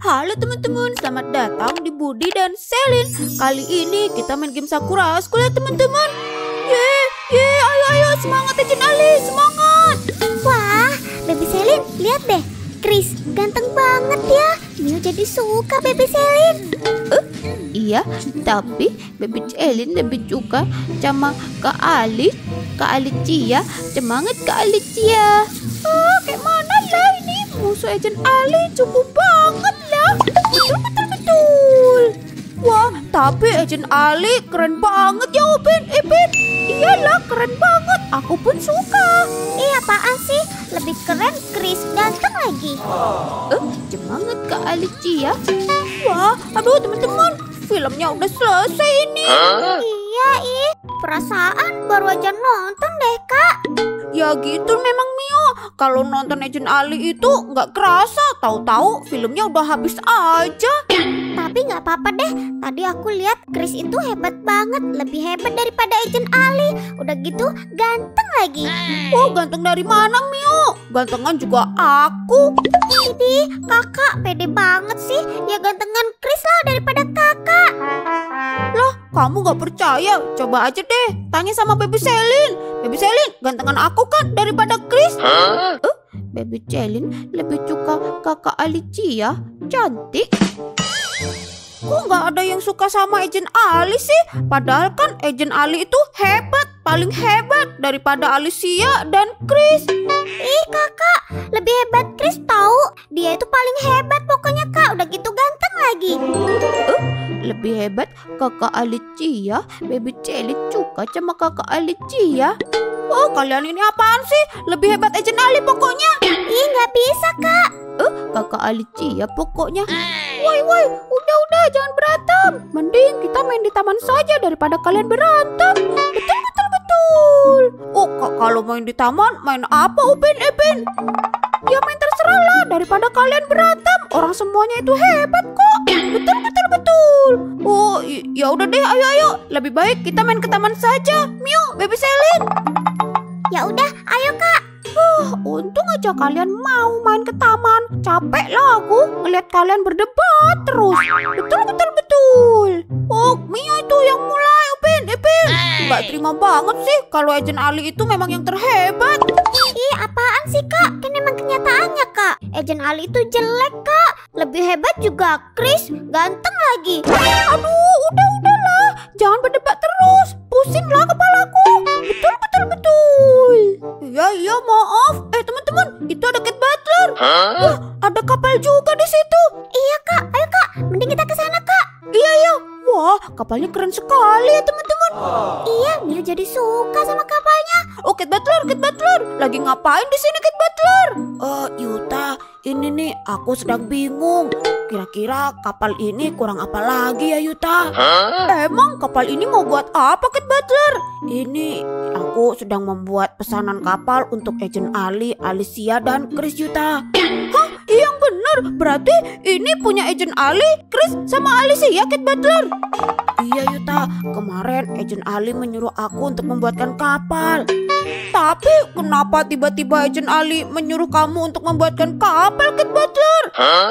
Halo teman-teman, selamat datang di Budi dan Selin. Kali ini kita main game Sakura School ya teman-teman. Ayo semangat ya Jin Ali, semangat. Wah, Baby Selin, lihat deh. Chris, ganteng banget ya. Mio jadi suka Baby Selin. Iya, tapi Baby Selin lebih suka sama Kak Ali. Kak Ali Cia, semangat Kak Ali Cia. Kayak mana lah ini? Musuh Agent Ali cukup banget lah. Betul. Wah, tapi Agent Ali keren banget ya Ipin. Iyalah, keren banget. Aku pun suka. Apaan sih? Lebih keren Chris, ganteng lagi. Semangat Kak Ali Cia. Wah, aduh teman-teman, filmnya udah selesai ini. Iya, perasaan baru aja nonton deh, Kak. Ya gitu memang Mio. Kalau nonton Agent Ali itu nggak kerasa. Tahu-tahu filmnya udah habis aja. Tapi nggak apa-apa deh. Tadi aku lihat Chris itu hebat banget. Lebih hebat daripada Agent Ali. Udah gitu ganteng lagi. Oh, ganteng dari mana Mio? Gantengan juga aku. Idih, kakak pede banget sih. Ya gantengan Chris lah daripada kakak. Loh, kamu nggak percaya? Coba aja deh tanya sama Baby Selin. Baby Selin, gantengan aku kan daripada Chris. Baby Selin lebih suka kakak Alicia, cantik. Kok nggak ada yang suka sama Agent Ali sih? Padahal kan Agent Ali itu hebat, paling hebat daripada Alicia dan Chris. Kakak, lebih hebat Chris tahu. Dia itu paling hebat pokoknya Kak. Udah gitu ganteng lagi. Lebih hebat kakak Alicia. Baby Selin suka sama kakak Alicia. Oh, kalian ini apaan sih? Lebih hebat Agent Ali pokoknya. Nggak bisa Kak. Kakak Alicia pokoknya. Woi, udah jangan berantem. Mending kita main di taman saja daripada kalian berantem. Betul. Oh, kalau main di taman, main apa Ipin? Ya main terserah lah daripada kalian berantem. Orang semuanya itu hebat kok. Betul. Oh, ya udah deh, ayo. Lebih baik kita main ke taman saja. Mio, Baby Selin. Ya udah, ayo Kak. Untung aja kalian mau main ke taman. Capek lah aku ngeliat kalian berdebat terus. Betul. Oh, Mio itu yang mulai, Ipin. Nggak terima banget sih kalau Agent Ali itu memang yang terhebat. Apaan sih Kak? Kan emang kenyataannya Kak. Agent Ali itu jelek Kak. Lebih hebat juga Chris, ganteng lagi. Aduh, udahlah. Jangan berdebat terus. Pusing lah kepalaku. Betul. Iya, maaf. Teman-teman, itu ada Cat Butler. Wah, ada kapal juga di situ. Iya Kak, ayo Kak. Mending kita ke sana Kak. Iya. Wah, kapalnya keren sekali ya teman-teman. Iya, Mio jadi suka sama kapalnya. Oh, Cat Butler. Lagi ngapain di sini Cat Butler? Yuta, ini nih aku sedang bingung. Kira-kira kapal ini kurang apa lagi ya Yuta? Emang kapal ini mau buat apa Cat Butler? Ini aku sedang membuat pesanan kapal untuk Agent Ali, Alicia, dan Chris Yuta. Hah? Yang bener, berarti ini punya Agent Ali, Chris, sama Alicia Cat Butler. Iya Yuta, kemarin Agent Ali menyuruh aku untuk membuatkan kapal. Tapi kenapa tiba-tiba Agent Ali menyuruh kamu untuk membuatkan kapal Cat Butler?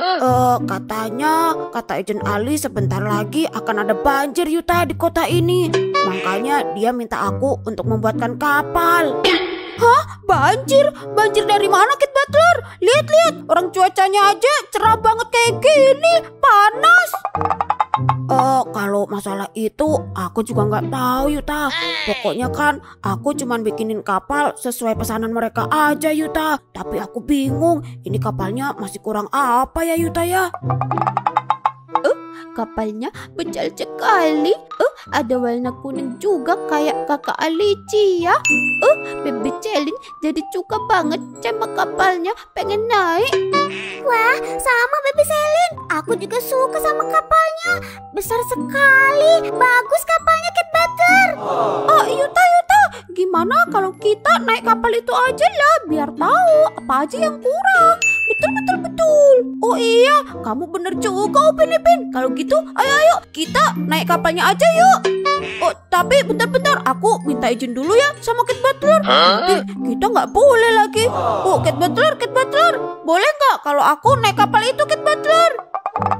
Kata Agent Ali sebentar lagi akan ada banjir Yuta di kota ini. Makanya dia minta aku untuk membuatkan kapal. Hah? Banjir? Banjir dari mana Cat Butler? Lihat, orang cuacanya aja cerah banget kayak gini. Panas. Kalau masalah itu aku juga nggak tahu Yuta. Pokoknya kan aku cuman bikinin kapal sesuai pesanan mereka aja Yuta. Tapi aku bingung, ini kapalnya masih kurang apa ya Yuta ya? Kapalnya besar sekali. Ada warna kuning juga kayak kakak Alicia. Baby Selin jadi suka banget sama kapalnya, pengen naik. Wah, sama Baby Selin. Aku juga suka sama kapalnya. Besar sekali. Bagus kapalnya Cat Butler. Yuta, gimana kalau kita naik kapal itu aja lah, biar tahu apa aja yang kurang. Betul. Oh iya, kamu bener juga Ipin. Kalau gitu, ayo kita naik kapalnya aja yuk. Oh, tapi bentar, aku minta izin dulu ya sama Cat Butler. Nanti kita nggak boleh lagi. Oh, Cat Butler, boleh nggak kalau aku naik kapal itu Cat Butler?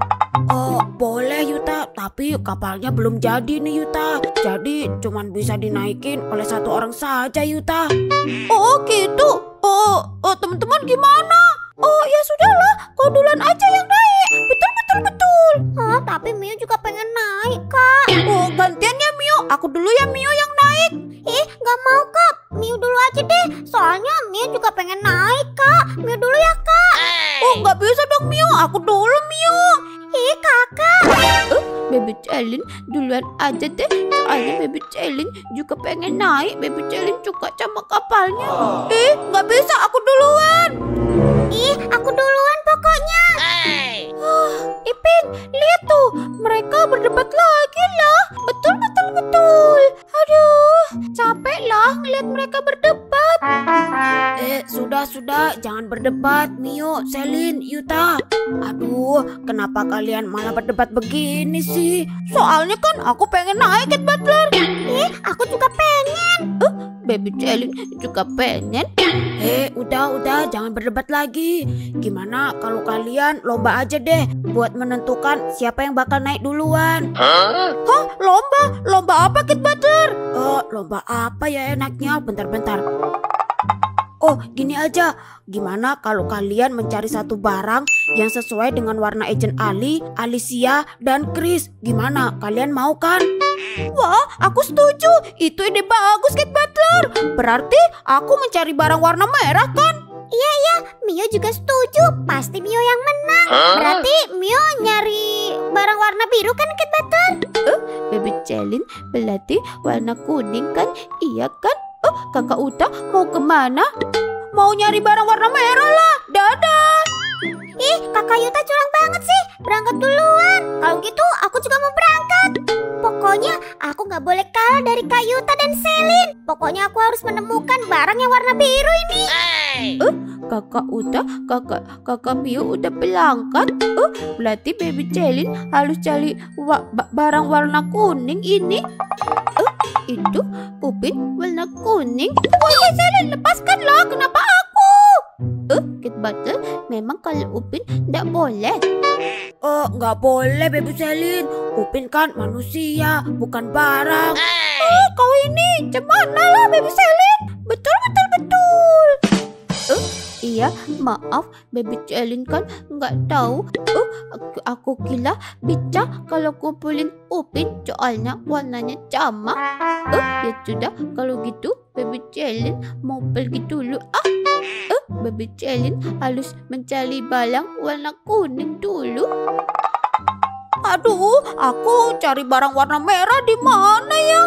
Tapi kapalnya belum jadi nih Yuta. Jadi cuman bisa dinaikin oleh satu orang saja Yuta. Oh gitu. Oh teman-teman gimana? Oh ya sudahlah, kau duluan aja yang naik. Betul. Oh, tapi Mio juga pengen naik, Kak. Oh gantiannya Mio, aku dulu ya Mio yang naik. Ih, gak mau, Kak. Mio dulu aja deh. Soalnya Mio juga pengen naik, Kak. Mio dulu ya, Kak. Oh nggak bisa dong Mio, aku dulu Mio. Ih, Kakak. Baby Celin duluan aja deh. Soalnya Baby Celin juga pengen naik. Baby Celin suka sama kapalnya. Nggak bisa, aku duluan. Ih, aku duluan pokoknya. Ipin, lihat tuh, mereka berdebat lagi lah. Betul. Aduh, capek lah ngeliat mereka berdebat. Sudah, jangan berdebat, Mio, Selin, Yuta. Aduh, kenapa kalian malah berdebat begini sih? Soalnya kan aku pengen naik Cat Butler. Aku juga pengen. Baby Celin juga pengen. Udah, jangan berdebat lagi. Gimana kalau kalian lomba aja deh buat menentukan siapa yang bakal naik duluan? Hah? Lomba? Lomba apa Cat Butler? Lomba apa ya enaknya? Bentar. Oh, gini aja. Gimana kalau kalian mencari satu barang yang sesuai dengan warna Agent Ali, Alicia, dan Chris? Gimana? Kalian mau kan? Wah, aku setuju. Itu ide bagus, Cat Butler. Berarti aku mencari barang warna merah kan? Iya, Mio juga setuju. Pasti Mio yang menang. Berarti Mio nyari barang warna biru kan, Cat Butler? Baby Celin, berarti warna kuning kan? Iya kan? Kakak Uta mau kemana? Mau nyari barang warna merah lah. Dadah. Ih, Kakak Yuta curang banget sih. Berangkat duluan. Kalau gitu aku juga mau berangkat. Pokoknya aku gak boleh kalah dari Kak Yuta dan Selin. Pokoknya aku harus menemukan barang yang warna biru ini. Kakak Uta, kakak Mio udah berangkat. Berarti Baby Celin harus cari barang warna kuning ini. Itu Upin warna kuning. Woi Selin, lepaskanlah. Kenapa aku? Cat Butler, memang kalau Upin nggak boleh. Nggak boleh Baby Selin. Upin kan manusia, bukan barang. Kau ini gimana lah Baby Selin? Betul. Iya, maaf Baby Celin kan nggak tahu. Aku kira bisa kalau kumpulin Upin soalnya warnanya sama. Ya sudah, kalau gitu Baby Celin mau pergi dulu. Baby Celin harus mencari barang warna kuning dulu. Aduh, aku cari barang warna merah di mana ya?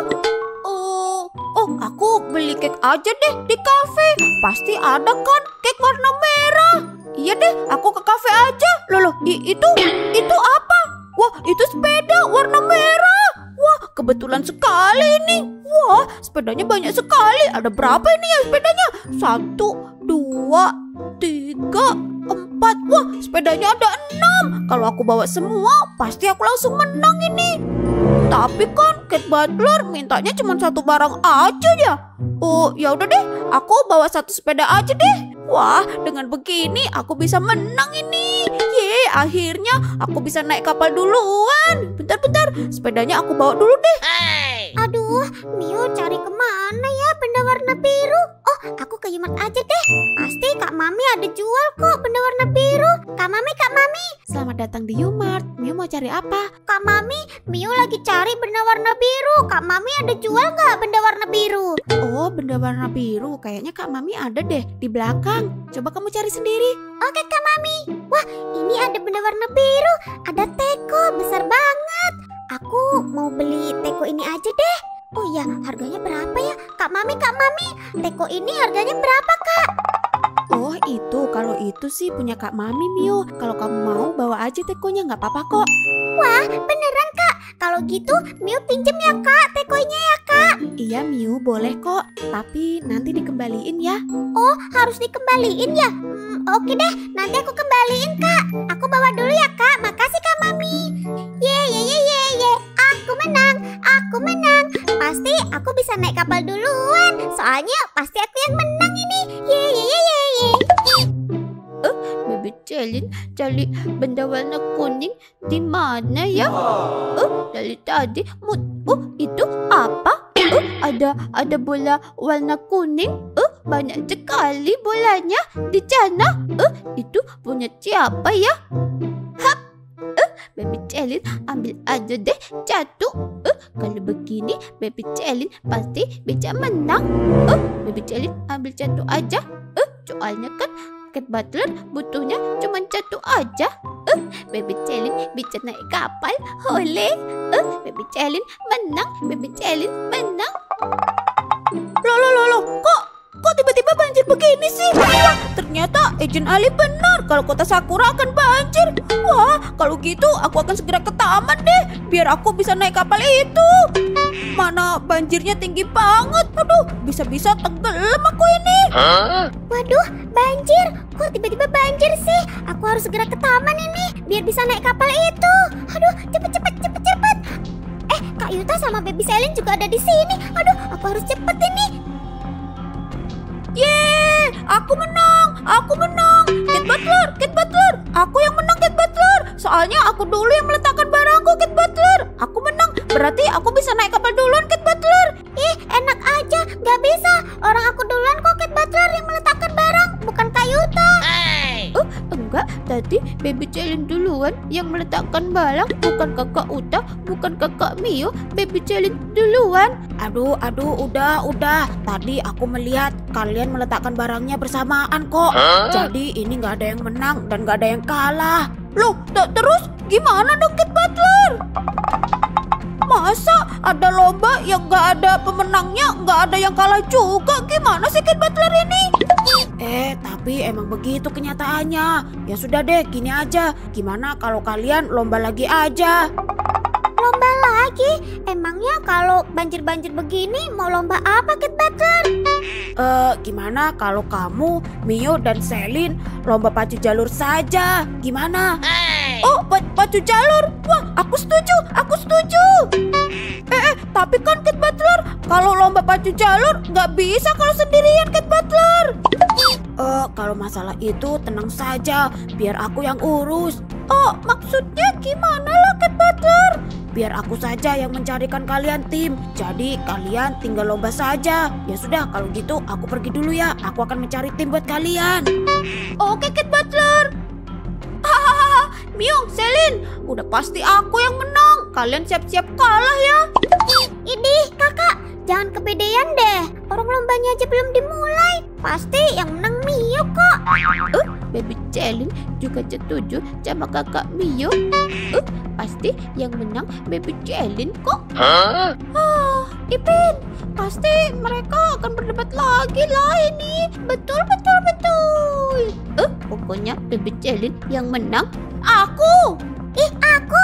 Aku beli cake aja deh di kafe. Pasti ada kan cake warna merah. Iya deh, aku ke kafe aja. Loh, itu apa? Wah, itu sepeda warna merah. Wah, kebetulan sekali ini. Wah, sepedanya banyak sekali. Ada berapa ini ya sepedanya? 1, 2, 3, 4. Wah, sepedanya ada 6. Kalau aku bawa semua, pasti aku langsung menang ini. Tapi kan Cat Butler mintanya cuma satu barang aja ya. Ya udah deh, aku bawa satu sepeda aja deh. Wah, dengan begini aku bisa menang ini. Yeay, akhirnya aku bisa naik kapal duluan. Bentar, sepedanya aku bawa dulu deh. Aduh, Mio cari kemana ya benda warna biru? Oh, aku ke Yumat aja deh. Pasti Kak Mami ada jual kok benda warna biru. Kak Mami. Selamat datang di Yumart. Mio mau cari apa? Kak Mami, Mio lagi cari benda warna biru. Kak Mami ada jual nggak benda warna biru? Oh, benda warna biru. Kayaknya Kak Mami ada deh di belakang. Coba kamu cari sendiri. Oke, Kak Mami. Wah, ini ada benda warna biru. Ada teko besar banget. Aku mau beli teko ini aja deh. Oh ya, harganya berapa ya? Kak Mami, teko ini harganya berapa, Kak? Oh itu, kalau itu sih punya Kak Mami Mio. Kalau kamu mau bawa aja tekonya, nggak apa-apa kok. Wah, beneran Kak? Kalau gitu Mio pinjem ya Kak tekonya ya Kak? Iya Mio, boleh kok. Tapi nanti dikembaliin ya. Oh, harus dikembaliin ya? Oke deh, nanti aku kembaliin Kak. Aku bawa dulu ya Kak. Makasih Kak Mami. Ye. Aku menang. Pasti aku bisa naik kapal duluan. Soalnya pasti aku yang menang ini. Ye. Baby Celin cari benda warna kuning kuning di mana ya? Dari tadi itu apa? Ada bola warna kuning. Banyak sekali bolanya di sana. Itu punya siapa ya? Hap. Baby Celin ambil aja deh satu. Kalau begini Baby Celin pasti bisa menang. Baby Celin ambil satu aja. Soalnya kan Cat Butler butuhnya cuma satu aja. Baby Celin bisa naik kapal. Oleh. Baby Celin menang. Baby Celin menang. Loh, kok tiba-tiba banjir begini sih? Wah, ternyata Agent Ali benar kalau kota Sakura akan banjir. Wah, kalau gitu aku akan segera ke taman deh, biar aku bisa naik kapal itu. Mana banjirnya tinggi banget. Aduh, bisa-bisa tenggelam aku ini. Waduh, banjir. Kok tiba-tiba banjir sih? Aku harus segera ke taman ini biar bisa naik kapal itu. Aduh, cepet. Kak Yuta sama Baby Celin juga ada di sini. Aduh, aku harus cepet ini. Yeay, aku menang. Cat Butler, aku yang menang, Cat Butler. Soalnya aku dulu yang meletakkan barangku, Cat Butler. Aku menang, berarti aku bisa naik kapal duluan, Cat Butler. Ih, enak aja. Gak bisa. Orang aku duluan kok, Cat Butler yang meletakkan barang, bukan Kak Yuta. Enggak, tadi Baby Celin duluan yang meletakkan barang, bukan Kakak Uta, bukan Kakak Mio. Baby Celin duluan. Aduh, udah. Tadi aku melihat kalian meletakkan barangnya bersamaan kok. Jadi ini nggak ada yang menang dan nggak ada yang kalah. Loh, terus gimana dong, Cat Butler? Masa ada lomba yang nggak ada pemenangnya, nggak ada yang kalah juga? Gimana sih Cat Butler ini? Tapi emang begitu kenyataannya. Ya sudah deh, gini aja. Gimana kalau kalian lomba lagi aja? Lomba lagi? Emangnya kalau banjir-banjir begini mau lomba apa, Cat Butler? Gimana kalau kamu, Mio dan Celin lomba pacu jalur saja? Gimana? Oh, pacu jalur? Wah, aku setuju. Tapi kan Cat Butler, kalau lomba pacu jalur nggak bisa kalau sendirian, Cat Butler. Kalau masalah itu tenang saja, biar aku yang urus. Maksudnya gimana lah, Cat Butler? Biar aku saja yang mencarikan kalian tim. Jadi kalian tinggal lomba saja. Ya sudah, kalau gitu aku pergi dulu ya. Aku akan mencari tim buat kalian. Oke, Cat Butler. Mio, Celin, udah pasti aku yang menang. Kalian siap-siap kalah ya. Ini kakak, jangan kepedean deh. Orang lombanya aja belum dimulai. Pasti yang menang Mio kok. Baby Celin juga setuju sama kakak Mio. Pasti yang menang Baby Celin kok. Ipin, pasti mereka akan berdebat lagi lah ini. Betul. Pokoknya Baby Celin yang menang. Aku. Aku.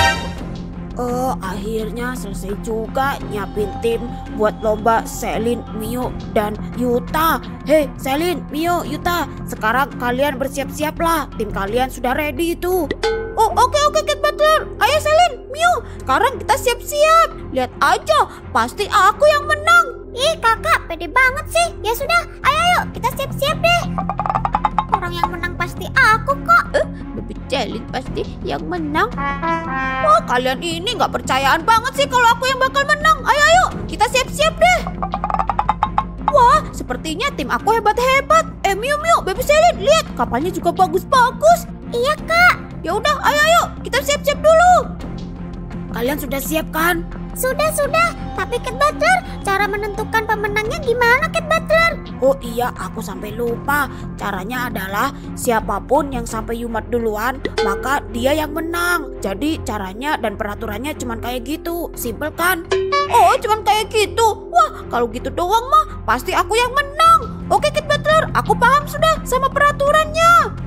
Akhirnya selesai juga nyiapin tim buat lomba Celin, Mio, dan Yuta. Hei, Celin, Mio, Yuta, sekarang kalian bersiap-siap lah. Tim kalian sudah ready itu. Oh, oke, Cat Butler. Ayo Celin, Mio, sekarang kita siap-siap. Lihat aja, pasti aku yang menang. Ih, kakak, pede banget sih. Ya sudah, ayo kita siap-siap deh. Orang yang menang pasti aku kok. Baby Celin pasti yang menang. Wah, kalian ini nggak percayaan banget sih kalau aku yang bakal menang. Ayo, kita siap-siap deh. Wah, sepertinya tim aku hebat-hebat. Mio, Baby Celin, lihat kapalnya juga bagus-bagus. Iya kak. Ya udah, ayo, kita siap-siap dulu. Kalian sudah siap kan? Sudah. Tapi Cat Butler, cara menentukan pemenangnya gimana, Cat Butler? Oh iya, aku sampai lupa. Caranya adalah siapapun yang sampai Yumat duluan, maka dia yang menang. Jadi caranya dan peraturannya cuman kayak gitu. Simpel kan? Oh, cuman kayak gitu. Wah, kalau gitu doang mah pasti aku yang menang. Oke, Cat Butler, aku paham sudah sama peraturannya.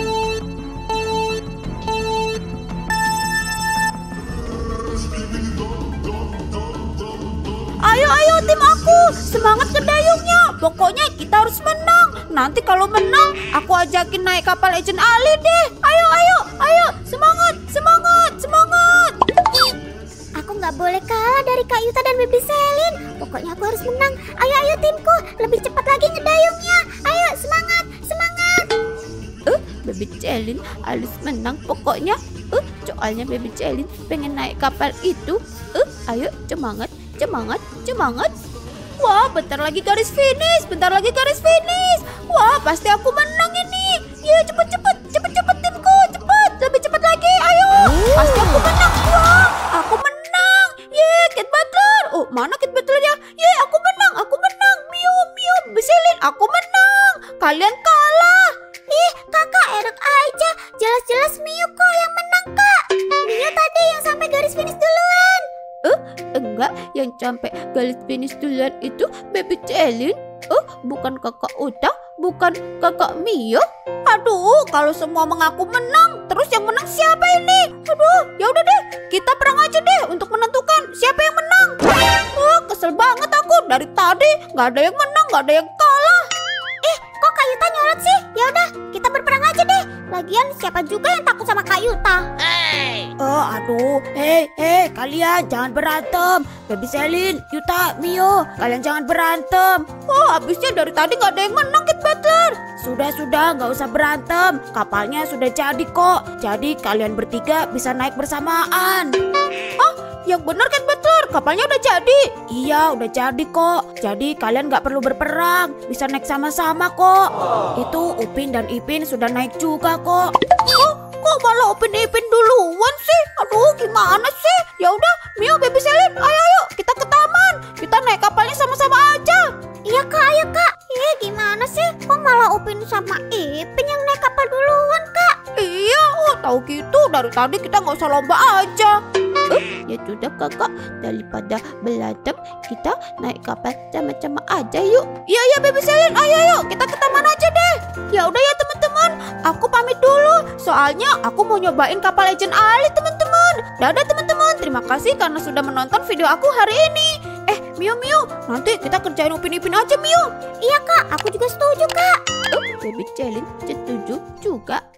Ayo tim aku, semangat ke dayungnya. Pokoknya kita harus menang. Nanti kalau menang, aku ajakin naik kapal Agent Ali deh. Ayo, semangat. Aku nggak boleh kalah dari Kak Yuta dan Baby Celin. Pokoknya aku harus menang. Ayo timku, lebih cepat lagi ngedayungnya. Ayo, semangat. Baby Celin harus menang pokoknya. Soalnya Baby Celin pengen naik kapal itu. Ayo semangat, semangat, semangat. Wah, bentar lagi garis finish, bentar lagi garis finish. Wah, pasti aku menang ini. Ya, cepet timku, cepet, lebih cepet lagi. Ayo, pasti aku menang. Wah, aku menang. Ye, Kate Butler. Oh, mana Kate Butler ya? Ye, aku menang, aku menang. Mio, Baby Celin, aku menang. Kalian kalah. Ih, kakak enak aja. Jelas-jelas Mio kok yang menang, Kak. Mio tadi yang sampai garis finish duluan. Enggak, yang sampai garis finish duluan itu Baby Celin. Bukan kakak Uta, bukan kakak Mio. Aduh, kalau semua mengaku menang, terus yang menang siapa ini? Aduh, ya udah deh, kita perang aja deh untuk menentukan siapa yang menang. Kesel banget aku dari tadi, nggak ada yang menang, nggak ada yang kalah. Kok Kak Yuta nyolot sih? Ya udah, kita berperang aja deh. Lagian siapa juga yang takut sama Kak Yuta? Aduh, hei, kalian jangan berantem. Baby Celin, Yuta, Mio, kalian jangan berantem. Habisnya dari tadi nggak ada yang menang, Kate Butler. Sudah, nggak usah berantem. Kapalnya sudah jadi kok. Jadi kalian bertiga bisa naik bersamaan. Yang benar Kate Butler, kapalnya udah jadi. Iya, udah jadi kok. Jadi kalian nggak perlu berperang, bisa naik sama-sama kok. Itu Upin dan Ipin sudah naik juga kok. Kok malah Upin Ipin duluan sih? Aduh, gimana sih? Ya udah, Mio, Baby Celin, ayo kita ke taman. Kita naik kapalnya sama-sama aja. Iya Kak, ayo Kak. Gimana sih? Kok malah Upin sama Ipin yang naik kapal duluan, Kak? Iya, tahu gitu dari tadi kita nggak usah lomba aja. Ya sudah kakak, daripada berantem kita naik kapal sama-sama aja yuk. Iya Baby Celin, ayo kita ke taman aja deh. Ya udah ya teman-teman, aku pamit dulu. Soalnya aku mau nyobain kapal Legend Ali teman-teman. Dadah teman-teman, terima kasih karena sudah menonton video aku hari ini. Mio, nanti kita kerjain Upin Ipin aja Mio. Iya Kak, aku juga setuju Kak. Baby Celin setuju juga.